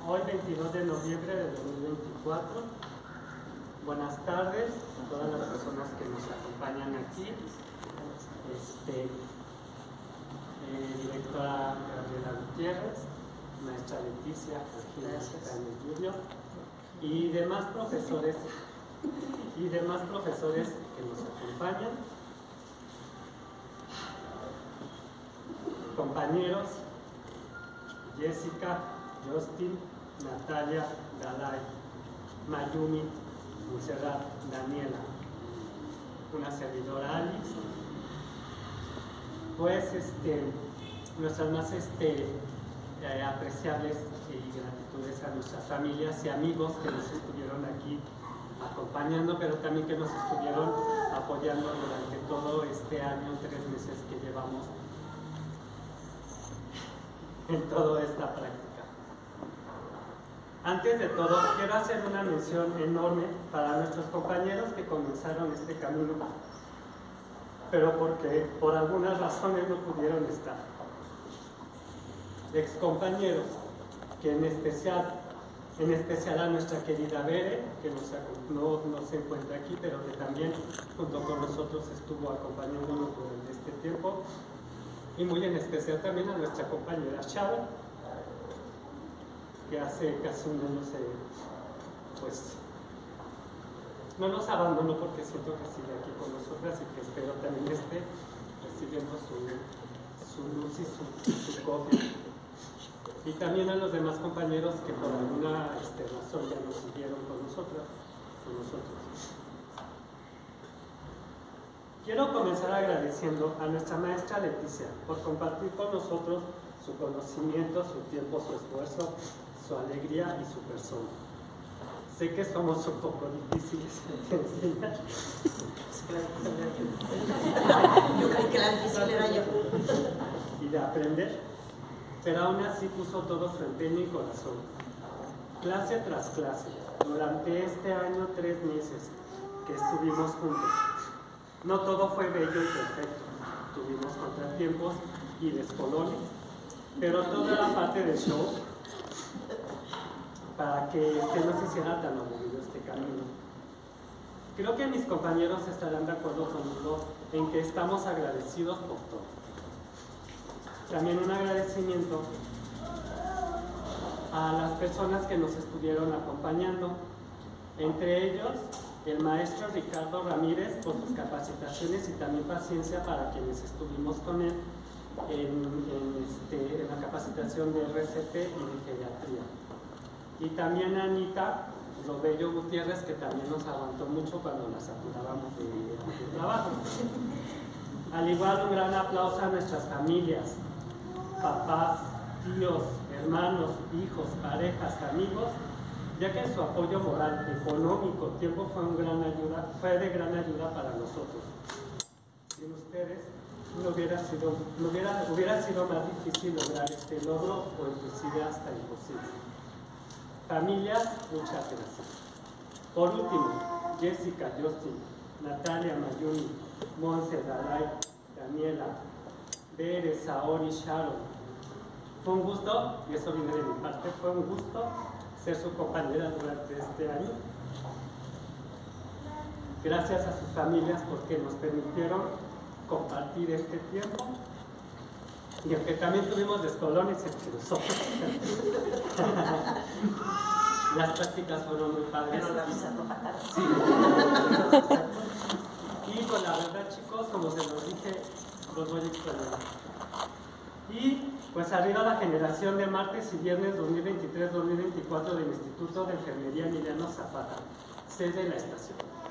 Hoy 22 de noviembre de 2024. Buenas tardes a todas las personas que nos acompañan aquí. Directora Gabriela Gutiérrez, maestra Leticia, Daniel Julio y demás profesores que nos acompañan, compañeros Jessica, Justin, Natalia, Dalai, Mayumi, Montserrat, Daniela, una servidora Alice. Pues nuestras más apreciables y gratitudes a nuestras familias y amigos que nos estuvieron aquí acompañando, pero también que nos estuvieron apoyando durante todo este año, 3 meses que llevamos en toda esta práctica. Antes de todo, quiero hacer una mención enorme para nuestros compañeros que comenzaron este camino, pero porque por algunas razones no pudieron estar. Excompañeros, que en especial a nuestra querida Bere, que no se encuentra aquí, pero que también junto con nosotros estuvo acompañándonos durante este tiempo, y muy en especial también a nuestra compañera Chava, que hace casi un año pues no nos abandonó, porque siento que sigue aquí con nosotras y que espero también esté recibiendo su luz y su copia. Y también a los demás compañeros que por alguna razón ya nos siguieron con nosotros. Quiero comenzar agradeciendo a nuestra maestra Leticia por compartir con nosotros su conocimiento, su tiempo, su esfuerzo, su alegría y su persona. Sé que somos un poco difíciles de enseñar. Yo creí que la difícil era yo. Y de aprender, pero aún así puso todo su empeño y corazón. Clase tras clase, durante este año 3 meses que estuvimos juntos. No todo fue bello y perfecto. Tuvimos contratiempos y descolones, pero todo era parte del show para que no se hiciera tan aburrido este camino. Creo que mis compañeros estarán de acuerdo conmigo en que estamos agradecidos por todo. También un agradecimiento a las personas que nos estuvieron acompañando, entre ellos el maestro Ricardo Ramírez por sus capacitaciones y también paciencia para quienes estuvimos con él en la capacitación de RCP y de geriatría. Y también a Anita Robello Gutiérrez, que también nos aguantó mucho cuando las saturábamos de trabajo. Al igual, un gran aplauso a nuestras familias, papás, tíos, hermanos, hijos, parejas, amigos, ya que su apoyo moral, económico, tiempo fue de gran ayuda para nosotros. Sin ustedes hubiera sido más difícil lograr este logro o inclusive hasta imposible. Familias, muchas gracias. Por último, Jessica, Justin, Natalia, Mayumi, Monse, Dalai, Daniela, Bere, Saori, Sharon. Fue un gusto, y eso viene de mi parte, fue un gusto ser su compañera durante este año. Gracias a sus familias porque nos permitieron compartir este tiempo. Y aunque también tuvimos descolones entre nosotros, las prácticas fueron muy padres. Pero las risas no faltaron. Sí. Y con la verdad, chicos, como se los dije, los voy a extrañar. Y pues arriba la generación de martes y viernes 2023-2024 del Instituto de Enfermería Emiliano Zapata, sede de la estación.